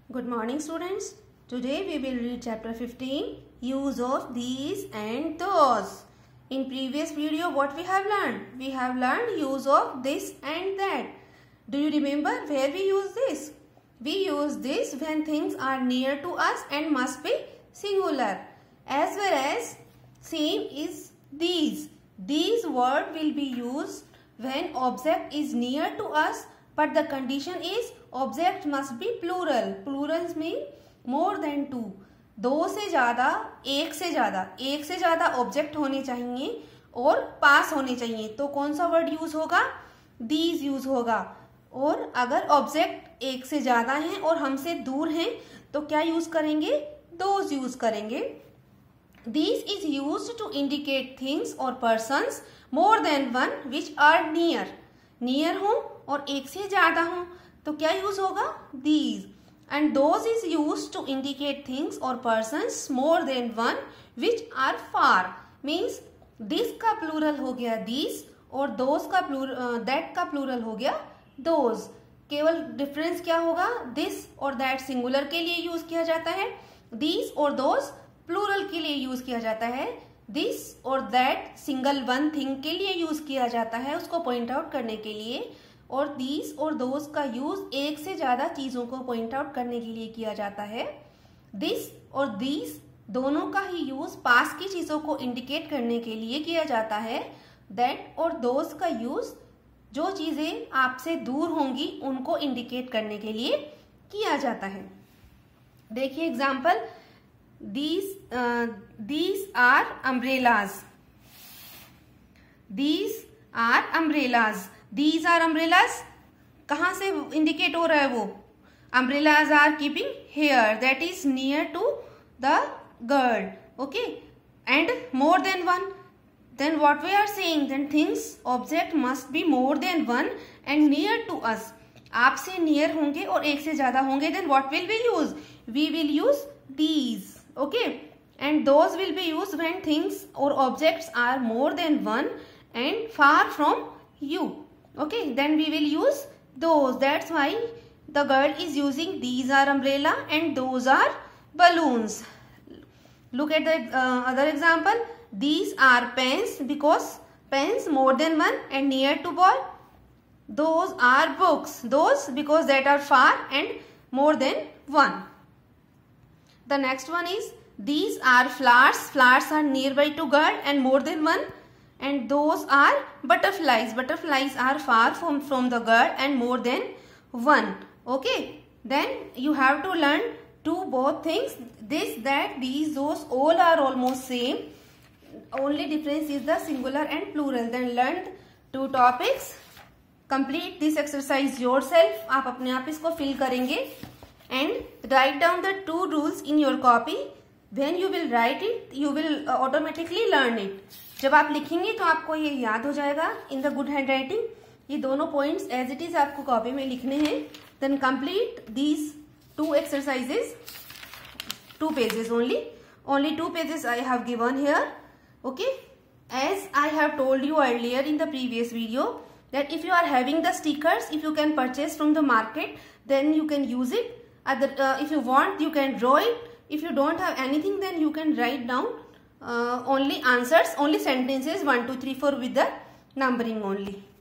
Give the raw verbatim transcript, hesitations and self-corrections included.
Good morning, students. Today we will read chapter fifteen, use of these and those. In previous video what we have learned? We have learned use of this and that. Do you remember where we use this? We use this when things are near to us and must be singular. As well as same is these. These word will be used when object is near to us, but the condition is object must be plural. Plurals mean more than two. दो से ज्यादा, एक से ज्यादा, एक से ज्यादा object होने चाहिए और पास होने चाहिए. तो कौन सा वर्ड यूज होगा? these यूज होगा. और अगर ऑब्जेक्ट एक से ज्यादा हैं और हमसे दूर हैं तो क्या यूज करेंगे? those यूज करेंगे. These is used to indicate things or persons more than one which are near. Near हो और एक से ज्यादा हो तो क्या यूज होगा? These. And those is used to indicate things or persons more than one which are far. Means this का plural हो गया these और those का plural uh, that का plural हो गया those. केवल डिफरेंस क्या होगा? this और that सिंगुलर के लिए यूज किया जाता है, these और those प्लूरल के लिए यूज किया जाता है, दिस और दैट सिंगल वन थिंग के लिए यूज किया जाता है उसको पॉइंट आउट करने के लिए, और दिस और दोस का यूज एक से ज्यादा चीजों को पॉइंट आउट करने के लिए किया जाता है. दिस और दिस दोनों का ही यूज पास की चीजों को इंडिकेट करने के लिए किया जाता है. दैट और दोस का यूज जो चीजें आपसे दूर होंगी उनको इंडिकेट करने के लिए किया जाता है. देखिए example. These uh, these are umbrellas. These are umbrellas. These are umbrellas. कहाँ से indicate हो रहा है वो? Umbrellas are keeping here. That is near to the girl. Okay. And more than one. Then what we are saying? Then things, object must be more than one and near to us. आपसे near होंगे और एक से ज्यादा होंगे. Then what will we use? We will use these. Okay, and those will be used when things or objects are more than one and far from you. Okay, then we will use those. That's why the girl is using these are umbrella and those are balloons. Look at the uh, other example. These are pens because pens more than one and near to ball. Those are books. Those because that are far and more than one. The next one is these are flowers. Flowers are nearby to girl and more than one. And those are butterflies. Butterflies are far from, from the girl and more than one. Okay. Then you have to learn two both things. This, that, these, those all are almost same. Only difference is the singular and plural. Then learn two topics. Complete this exercise yourself. आप अपने आप इसको fill करेंगे. And write down the two rules in your copy. When you will write it, you will automatically learn it. जब आप लिखेंगे तो आपको ये याद हो जाएगा in the good handwriting. ये दोनों points as it is आपको कॉपी में लिखने हैं. Then complete these two exercises. Two pages only. Only two pages I have given here. Okay. As I have told you earlier in the previous video that if you are having the stickers, if you can purchase from the market, then you can use it. Other, uh, if you want, you can draw it. If you don't have anything, then you can write down uh, only answers, only sentences one, two, three, four with the numbering only.